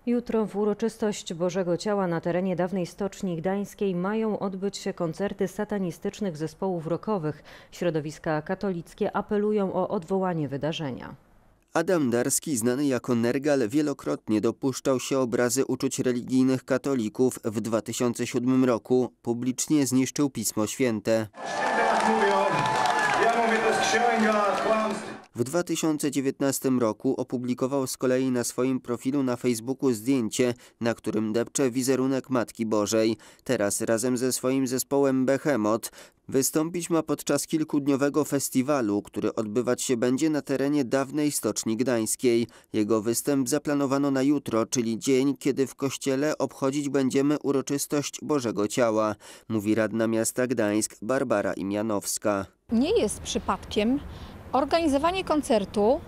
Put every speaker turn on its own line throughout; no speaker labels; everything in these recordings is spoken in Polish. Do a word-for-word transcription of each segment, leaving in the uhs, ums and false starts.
Jutro w uroczystość Bożego Ciała na terenie dawnej Stoczni Gdańskiej mają odbyć się koncerty satanistycznych zespołów rockowych. Środowiska katolickie apelują o odwołanie wydarzenia.
Adam Darski, znany jako Nergal, wielokrotnie dopuszczał się obrazy uczuć religijnych katolików. W dwa tysiące siódmym roku publicznie zniszczył Pismo Święte.
Ja mówię, to jest księga kłamstw.
W dwa tysiące dziewiętnastym roku opublikował z kolei na swoim profilu na Facebooku zdjęcie, na którym depcze wizerunek Matki Bożej. Teraz razem ze swoim zespołem Behemoth wystąpić ma podczas kilkudniowego festiwalu, który odbywać się będzie na terenie dawnej Stoczni Gdańskiej. Jego występ zaplanowano na jutro, czyli dzień, kiedy w kościele obchodzić będziemy uroczystość Bożego Ciała, mówi radna miasta Gdańsk Barbara Imianowska.
Nie jest przypadkiem organizowanie koncertu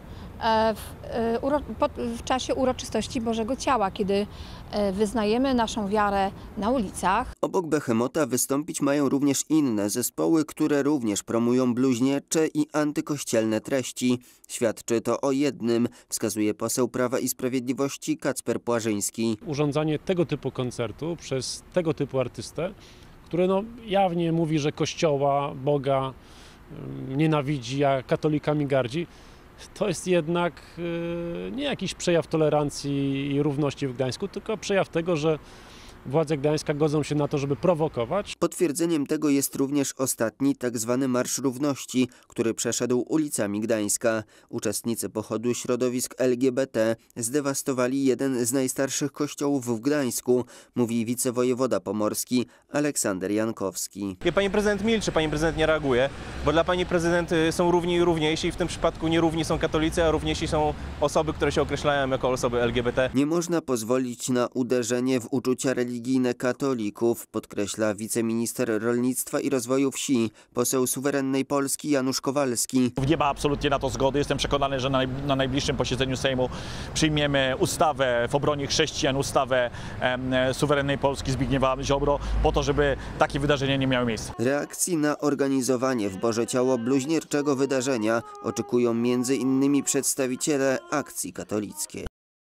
w, w czasie uroczystości Bożego Ciała, kiedy wyznajemy naszą wiarę na ulicach.
Obok Behemota wystąpić mają również inne zespoły, które również promują bluźniercze i antykościelne treści. Świadczy to o jednym, wskazuje poseł Prawa i Sprawiedliwości Kacper Płażyński.
Urządzanie tego typu koncertu przez tego typu artystę, który no jawnie mówi, że Kościoła, Boga nienawidzi, a katolikami gardzi, to jest jednak nie jakiś przejaw tolerancji i równości w Gdańsku, tylko przejaw tego, że władze Gdańska godzą się na to, żeby prowokować.
Potwierdzeniem tego jest również ostatni tak zwany Marsz Równości, który przeszedł ulicami Gdańska. Uczestnicy pochodu środowisk L G B T zdewastowali jeden z najstarszych kościołów w Gdańsku, mówi wicewojewoda pomorski Aleksander Jankowski.
Pani prezydent milczy, pani prezydent nie reaguje, bo dla pani prezydent są równi i równiejsi i w tym przypadku nierówni są katolicy, a równiejsi są osoby, które się określają jako osoby L G B T.
Nie można pozwolić na uderzenie w uczucia religijne religijne katolików, podkreśla wiceminister rolnictwa i rozwoju wsi, poseł suwerennej Polski Janusz Kowalski.
Nie ma absolutnie na to zgody. Jestem przekonany, że na najbliższym posiedzeniu Sejmu przyjmiemy ustawę w obronie chrześcijan, ustawę e, suwerennej Polski Zbigniewa Ziobro, po to, żeby takie wydarzenia nie miały miejsca.
Reakcji na organizowanie w Boże Ciało bluźnierczego wydarzenia oczekują między innymi przedstawiciele Akcji Katolickiej.